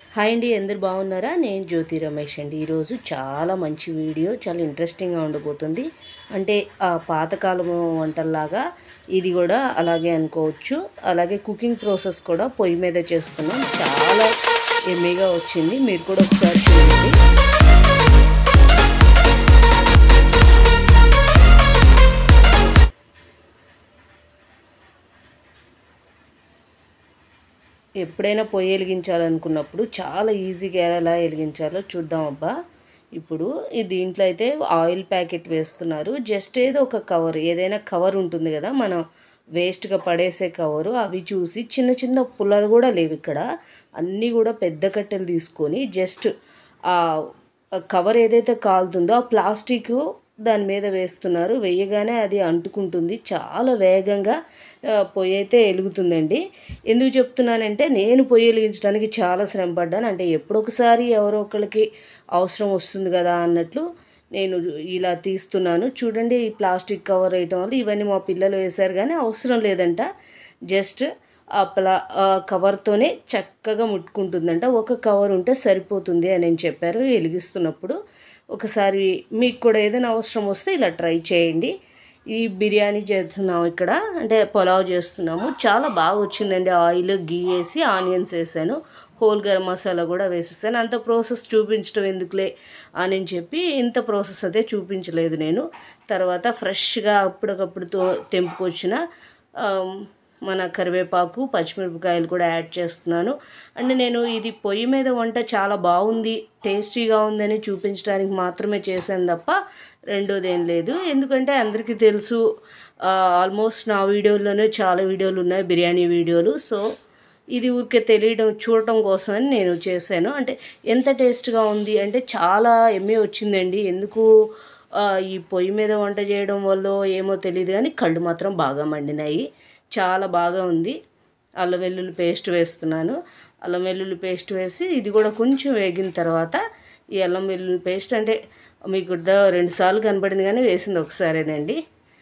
Hi అండి, అందరు బాగున్నారా? నేను జ్యోతి రమేష్ అండి. ఈరోజు చాలా మంచి వీడియో, చాలా ఇంట్రెస్టింగ్గా ఉండబోతుంది. అంటే పాతకాలము వంటల్లాగా ఇది కూడా అలాగే అనుకోవచ్చు. అలాగే కుకింగ్ ప్రాసెస్ కూడా పొయ్యి మీద చేస్తున్నాం. చాలా ఎమ్మీగా వచ్చింది. మీరు కూడా ఒకసారి చూడండి. ఎప్పుడైనా పొయ్యి వెలిగించాలనుకున్నప్పుడు చాలా ఈజీగా ఎలా వెలిగించాలో చూద్దాం అబ్బా. ఇప్పుడు దీంట్లో అయితే ఆయిల్ ప్యాకెట్ వేస్తున్నారు. జస్ట్ ఏదో ఒక కవర్, ఏదైనా కవర్ ఉంటుంది కదా, మనం వేస్ట్గా పడేసే కవరు, అవి చూసి చిన్న చిన్న పుల్లలు కూడా లేవు ఇక్కడ. అన్నీ కూడా పెద్ద కట్టెలు తీసుకొని జస్ట్ ఆ కవర్ ఏదైతే కాలుతుందో ఆ ప్లాస్టిక్ దాని మీద వేస్తున్నారు. వేయగానే అది అంటుకుంటుంది. చాలా వేగంగా పొయ్యి అయితే వెలుగుతుందండి. ఎందుకు చెప్తున్నానంటే నేను పొయ్యి వెలిగించడానికి చాలా శ్రమ పడ్డాను. అంటే ఎప్పుడొకసారి ఎవరో ఒకరికి అవసరం వస్తుంది కదా అన్నట్లు నేను ఇలా తీస్తున్నాను. చూడండి, ఈ ప్లాస్టిక్ కవర్ వేయటం వల్ల ఇవన్నీ మా పిల్లలు వేశారు కానీ అవసరం లేదంట. జస్ట్ ఆ కవర్తోనే చక్కగా ముట్టుకుంటుందంట. ఒక కవర్ ఉంటే సరిపోతుంది అని చెప్పారు వెలిగిస్తున్నప్పుడు. ఒకసారి మీకు కూడా ఏదైనా అవసరం వస్తే ఇలా ట్రై చేయండి. ఈ బిర్యానీ చేస్తున్నాము ఇక్కడ, అంటే పులావ్ చేస్తున్నాము. చాలా బాగా వచ్చిందండి. ఆయిల్, గీ వేసి ఆనియన్స్ వేసాను, హోల్ గరం మసాలా కూడా వేసేసాను. అంత ప్రాసెస్ చూపించడం ఎందుకులే అని చెప్పి ఇంత ప్రాసెస్ అదే చూపించలేదు నేను. తర్వాత ఫ్రెష్గా అప్పటికప్పుడు తెంపుకొచ్చిన మన కరివేపాకు, పచ్చిమిరపకాయలు కూడా యాడ్ చేస్తున్నాను. అంటే నేను ఇది పొయ్యి మీద వంట చాలా బాగుంది, టేస్టీగా ఉందని చూపించడానికి మాత్రమే చేశాను తప్ప రెండోదేం లేదు. ఎందుకంటే అందరికీ తెలుసు, ఆల్మోస్ట్ నా వీడియోలోనే చాలా వీడియోలు ఉన్నాయి, బిర్యానీ వీడియోలు. సో ఇది ఊరికే చూడటం కోసమని నేను చేశాను. అంటే ఎంత టేస్ట్గా ఉంది అంటే చాలా ఎమ్మె వచ్చిందండి. ఎందుకు ఈ పొయ్యి మీద వంట చేయడం వల్ల ఏమో తెలియదు కానీ కళ్ళు మాత్రం బాగా మండినాయి. చాలా బాగా ఉంది. అల్లం వెల్లుల్లి పేస్ట్ వేస్తున్నాను. అల్లం వెల్లుల్లి పేస్ట్ వేసి ఇది కూడా కొంచెం వేగిన తర్వాత ఈ అల్లం వెల్లుల్లి పేస్ట్, అంటే మీకు 2 సార్లు కనబడింది కానీ వేసింది ఒకసారేనండి.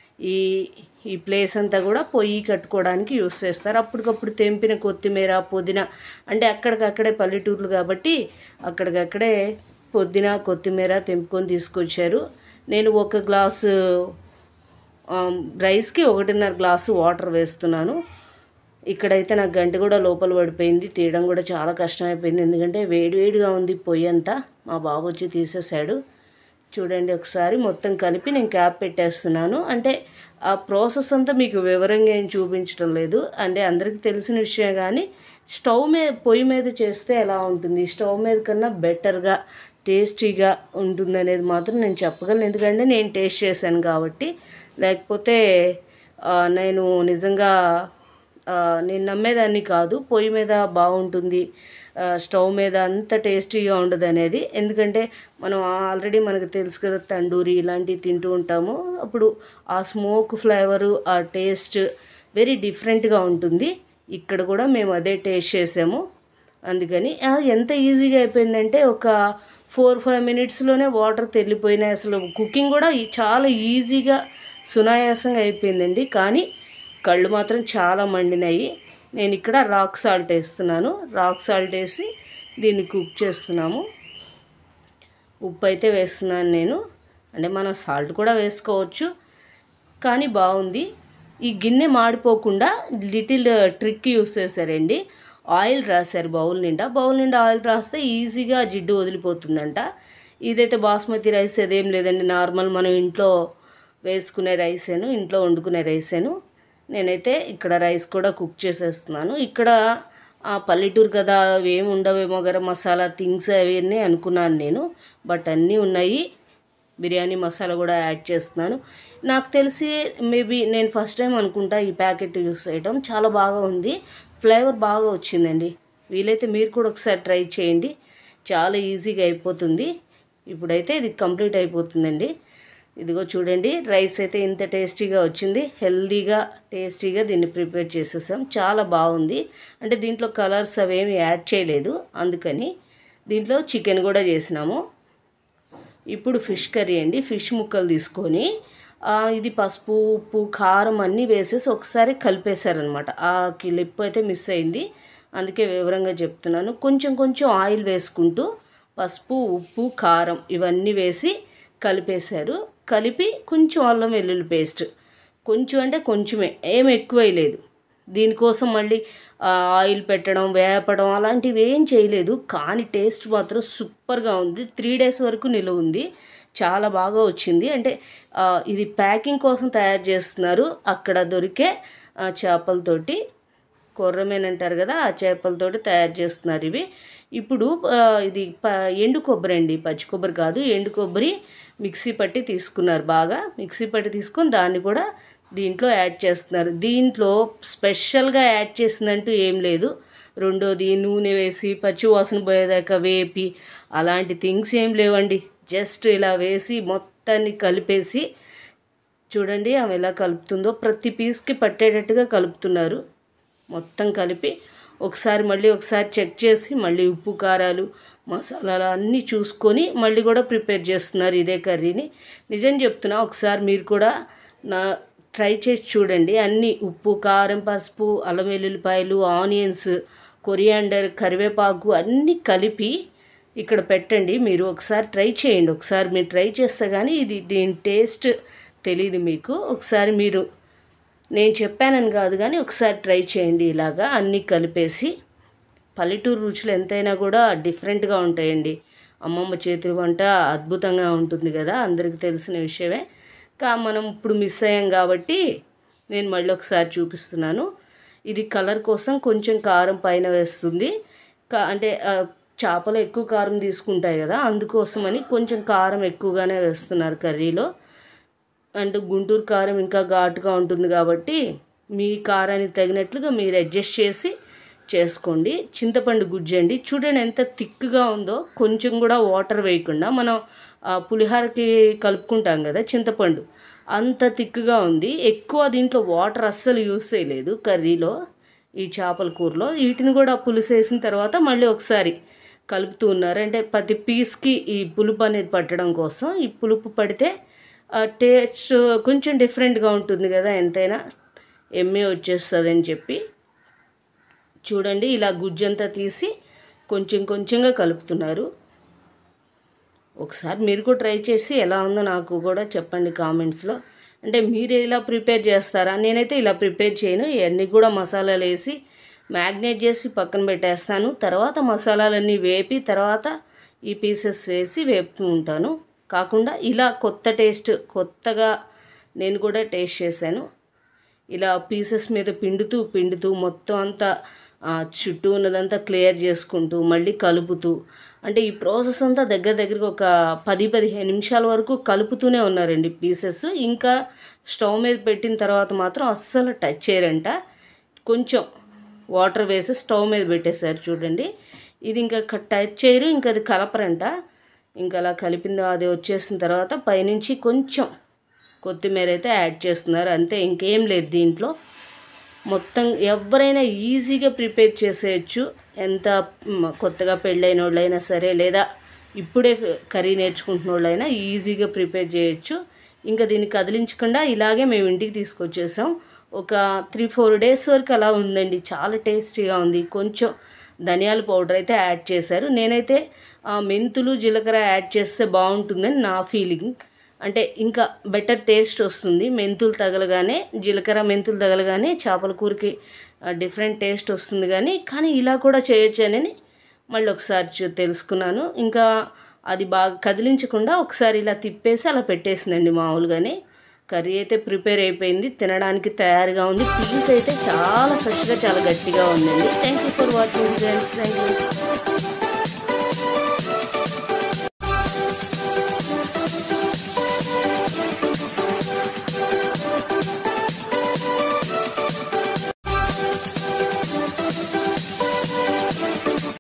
ఈ ప్లేస్ అంతా కూడా పొయ్యి కట్టుకోవడానికి యూస్ చేస్తారు. అప్పటికప్పుడు తెంపిన కొత్తిమీర, పుదీనా, అంటే అక్కడికక్కడే పల్లెటూర్లు కాబట్టి అక్కడికక్కడే పుదీనా, కొత్తిమీర తెంపుకొని తీసుకొచ్చారు. నేను 1 గ్లాసు రైస్కి 1.5 గ్లాసు వాటర్ వేస్తున్నాను. ఇక్కడైతే నాకు గంట కూడా లోపల పడిపోయింది. తీయడం కూడా చాలా కష్టమైపోయింది. ఎందుకంటే వేడివేడిగా ఉంది పొయ్యి అంతా. మా బాబు వచ్చి తీసేశాడు. చూడండి, ఒకసారి మొత్తం కలిపి నేను క్యాప్ పెట్టేస్తున్నాను. అంటే ఆ ప్రాసెస్ అంతా మీకు వివరంగా ఏం చూపించడం లేదు. అంటే అందరికీ తెలిసిన విషయం కానీ పొయ్యి మీద చేస్తే ఎలా ఉంటుంది, స్టవ్ మీద కన్నా బెటర్గా, టేస్టీగా ఉంటుందనేది మాత్రం నేను చెప్పగలను. ఎందుకంటే నేను టేస్ట్ చేశాను కాబట్టి. లేకపోతే నేను నిజంగా నేను నమ్మేదాన్ని కాదు పొయ్యి మీద బాగుంటుంది, స్టవ్ మీద అంత టేస్టీగా ఉండదు అనేది. ఎందుకంటే మనం ఆల్రెడీ మనకు తెలుసు కదా, తండూరి ఇలాంటివి తింటూ ఉంటాము. అప్పుడు ఆ స్మోక్ ఫ్లేవరు, ఆ టేస్ట్ వెరీ డిఫరెంట్గా ఉంటుంది. ఇక్కడ కూడా మేము అదే టేస్ట్ చేసాము. అందుకని ఎంత ఈజీగా అయిపోయిందంటే ఒక 4-5 మినిట్స్లోనే వాటర్ తెల్లిపోయినాయి. అసలు కుకింగ్ కూడా చాలా ఈజీగా, సునాయాసంగా అయిపోయిందండి. కానీ కళ్ళు మాత్రం చాలా మండినాయి. నేను ఇక్కడ రాక్ సాల్ట్ వేస్తున్నాను. రాక్ సాల్ట్ వేసి దీన్ని కుక్ చేస్తున్నాము. ఉప్పు అయితే వేస్తున్నాను నేను. అంటే మనం సాల్ట్ కూడా వేసుకోవచ్చు, కానీ బాగుంది. ఈ గిన్నె మాడిపోకుండా లిటిల్ ట్రిక్ యూస్ చేశారండి. ఆయిల్ రాశారు బౌల్ నిండా ఆయిల్ రాస్తే ఈజీగా జిడ్డు వదిలిపోతుందంట. ఇదైతే బాస్మతి రైస్ అదేం లేదండి, నార్మల్ మనం ఇంట్లో వేసుకునే రైసేను, ఇంట్లో వండుకునే రైసేను. నేనైతే ఇక్కడ రైస్ కూడా కుక్ చేసేస్తున్నాను. ఇక్కడ పల్లెటూరు కదా, అవి ఏమి ఉండవేమో, గరం మసాలా థింగ్స్ అవన్నీ అనుకున్నాను నేను. బట్ అన్నీ ఉన్నాయి. బిర్యానీ మసాలా కూడా యాడ్ చేస్తున్నాను. నాకు తెలిసి మేబీ నేను ఫస్ట్ టైం అనుకుంటా ఈ ప్యాకెట్ యూస్ చేయడం. చాలా బాగా ఉంది, ఫ్లేవర్ బాగా వచ్చిందండి. వీలైతే మీరు కూడా ఒకసారి ట్రై చేయండి. చాలా ఈజీగా అయిపోతుంది. ఇప్పుడైతే ఇది కంప్లీట్ అయిపోతుందండి. ఇదిగో చూడండి, రైస్ అయితే ఇంత టేస్టీగా వచ్చింది. హెల్దీగా, టేస్టీగా దీన్ని ప్రిపేర్ చేసేసాం. చాలా బాగుంది. అంటే దీంట్లో కలర్స్ అవేమి యాడ్ చేయలేదు, అందుకని. దీంట్లో చికెన్ కూడా చేసినాము. ఇప్పుడు ఫిష్ కర్రీ అండి. ఫిష్ ముక్కలు తీసుకొని ఇది పసుపు, ఉప్పు, కారం అన్నీ వేసేసి ఒకసారి కలిపేశారనమాట. ఆ క్లిప్ అయితే మిస్ అయింది. అందుకే వివరంగా చెప్తున్నాను. కొంచెం కొంచెం ఆయిల్ వేసుకుంటూ పసుపు, ఉప్పు, కారం ఇవన్నీ వేసి కలిపేశారు. కలిపి కొంచెం అల్లం వెల్లుల్లి పేస్ట్, కొంచెం అంటే కొంచెమే, ఏం ఎక్కువ వేయలేదు. దీనికోసం మళ్ళీ ఆయిల్ పెట్టడం, వేపడం అలాంటివి ఏం చేయలేదు. కానీ టేస్ట్ మాత్రం సూపర్గా ఉంది. 3 days వరకు నిలువ ఉంది. చాలా బాగా వచ్చింది. అంటే ఇది ప్యాకింగ్ కోసం తయారు చేస్తున్నారు. అక్కడ దొరికే చేపలతోటి, కొర్రమేన్ అంటారు కదా, ఆ చేపలతోటి తయారు చేస్తున్నారు ఇవి. ఇప్పుడు ఇది ఎండు కొబ్బరి అండి, పచ్చి కొబ్బరి కాదు, ఎండు కొబ్బరి మిక్సీ పట్టి తీసుకున్నారు. బాగా మిక్సీ పట్టి తీసుకొని దాన్ని కూడా దీంట్లో యాడ్ చేస్తున్నారు. దీంట్లో స్పెషల్గా యాడ్ చేసిందంటూ ఏం లేదు. రెండోది నూనె వేసి పచ్చి వాసన పోయేదాకా వేపి అలాంటి థింగ్స్ ఏం లేవండి. జస్ట్ ఇలా వేసి మొత్తాన్ని కలిపేసి చూడండి ఆమె ఎలా కలుపుతుందో. ప్రతి పీస్కి పట్టేటట్టుగా కలుపుతున్నారు. మొత్తం కలిపి మళ్ళీ ఒకసారి చెక్ చేసి మళ్ళీ ఉప్పు, కారాలు, మసాలాలు అన్నీ చూసుకొని మళ్ళీ కూడా ప్రిపేర్ చేస్తున్నారు ఇదే కర్రీని. నిజం చెప్తున్నా, ఒకసారి మీరు కూడా ట్రై చేసి చూడండి. అన్నీ ఉప్పు, కారం, పసుపు, అల్లం వెల్లుల్లిపాయలు, ఆనియన్స్, కొరియాండర్, కరివేపాకు అన్నీ కలిపి ఇక్కడ పెట్టండి. మీరు ఒకసారి ట్రై చేయండి. ఒకసారి మీరు ట్రై చేస్తే కానీ దీని టేస్ట్ తెలీదు మీకు. ఒకసారి మీరు, నేను చెప్పానని కాదు కానీ ఒకసారి ట్రై చేయండి. ఇలాగా అన్నీ కలిపేసి. పల్లెటూరు రుచులు ఎంతైనా కూడా డిఫరెంట్గా ఉంటాయండి. అమ్మమ్మ చేతి వంట అద్భుతంగా ఉంటుంది కదా, అందరికీ తెలిసిన విషయమే. మనం ఇప్పుడు మిస్ అయ్యాం కాబట్టి నేను మళ్ళీ ఒకసారి చూపిస్తున్నాను. ఇది కలర్ కోసం కొంచెం కారం పైన వేస్తుంది. అంటే చేపలు ఎక్కువ కారం తీసుకుంటాయి కదా, అందుకోసమని కొంచెం కారం ఎక్కువగానే వేస్తున్నారు కర్రీలో. అంటే గుంటూరు కారం ఇంకా ఘాటుగా ఉంటుంది కాబట్టి మీ కారానికి తగినట్లుగా మీరు అడ్జస్ట్ చేసి చేసుకోండి. చింతపండు గుజ్జు అండి, చూడండి ఎంత థిక్గా ఉందో. కొంచెం కూడా వాటర్ వేయకుండా, మనం పులిహోరకి కలుపుకుంటాం కదా చింతపండు, అంత థిక్గా ఉంది. ఎక్కువ దీంట్లో వాటర్ అస్సలు యూస్ చేయలేదు కర్రీలో, ఈ చేపల కూరలో. వీటిని కూడా పులుసు వేసిన తర్వాత మళ్ళీ ఒకసారి కలుపుతూ ఉన్నారు. అంటే ప్రతి పీస్కి ఈ పులుపు అనేది పట్టడం కోసం. ఈ పులుపు పడితే టేస్ట్ కొంచెం డిఫరెంట్గా ఉంటుంది కదా, ఎంతైనా ఎమ్మె వచ్చేస్తుంది అని చెప్పి. చూడండి ఇలా గుజ్జంతా తీసి కొంచెం కొంచెంగా కలుపుతున్నారు. ఒకసారి మీరు కూడా ట్రై చేసి ఎలా ఉందో నాకు కూడా చెప్పండి కామెంట్స్లో. అంటే మీరు ఎలా ప్రిపేర్ చేస్తారా? నేనైతే ఇలా ప్రిపేర్ చేయను. ఇవన్నీ కూడా మసాలాలు వేసి మ్యాగ్నేట్ చేసి పక్కన పెట్టేస్తాను. తర్వాత మసాలాలన్నీ వేపి తర్వాత ఈ పీసెస్ వేసి వేపుతూ ఉంటాను. కాకుండా ఇలా కొత్తగా నేను కూడా టేస్ట్ చేశాను. ఇలా పీసెస్ మీద పిండుతూ మొత్తం అంతా చుట్టూ ఉన్నదంతా క్లియర్ చేసుకుంటూ మళ్ళీ కలుపుతూ, అంటే ఈ ప్రాసెస్ అంతా దగ్గరికి ఒక 10-15 నిమిషాల వరకు కలుపుతూనే ఉన్నారండి పీసెస్. ఇంకా స్టవ్ మీద పెట్టిన తర్వాత మాత్రం అస్సలు టచ్ చేయరంట. కొంచెం వాటర్ వేసి స్టవ్ మీద పెట్టేశారు చూడండి. ఇది ఇంకా టచ్ చేయరు, ఇంకా అది కలపరంట. ఇంకా అలా కలిపింది అది వచ్చేసిన తర్వాత పైనుంచి కొంచెం కొత్తిమీర అయితే యాడ్ చేస్తున్నారు. అంతే, ఇంకేం లేదు దీంట్లో. మొత్తం ఎవరైనా ఈజీగా ప్రిపేర్ చేసేయచ్చు. ఎంత కొత్తగా పెళ్ళైన వాళ్ళైనా సరే, లేదా ఇప్పుడే కర్రీ నేర్చుకుంటున్న వాళ్ళైనా ఈజీగా ప్రిపేర్ చేయొచ్చు. ఇంకా దీన్ని కదిలించకుండా ఇలాగే మేము ఇంటికి తీసుకొచ్చేసాం. ఒక 3-4 days వరకు అలా ఉందండి. చాలా టేస్టీగా ఉంది. కొంచెం ధనియాల పౌడర్ అయితే యాడ్ చేశారు. నేనైతే మెంతులు, జీలకర్ర యాడ్ చేస్తే బాగుంటుందని నా ఫీలింగ్. అంటే ఇంకా బెటర్ టేస్ట్ వస్తుంది. మెంతులు తగలగానే, జీలకర్ర మెంతులు తగలగానే చేపల కూరకి డిఫరెంట్ టేస్ట్ వస్తుంది. కానీ ఇలా కూడా చేయొచ్చు అని మళ్ళీ ఒకసారి తెలుసుకున్నాను. ఇంకా అది బాగా కదిలించకుండా ఒకసారి ఇలా తిప్పేసి అలా పెట్టేసిందండి మామూలుగానే. కర్రీ అయితే ప్రిపేర్ అయిపోయింది, తినడానికి తయారుగా ఉంది. పీస్ అయితే చాలా ఫ్రెష్గా, చాలా గట్టిగా ఉందండి. Thank you for watching friends. Thank you.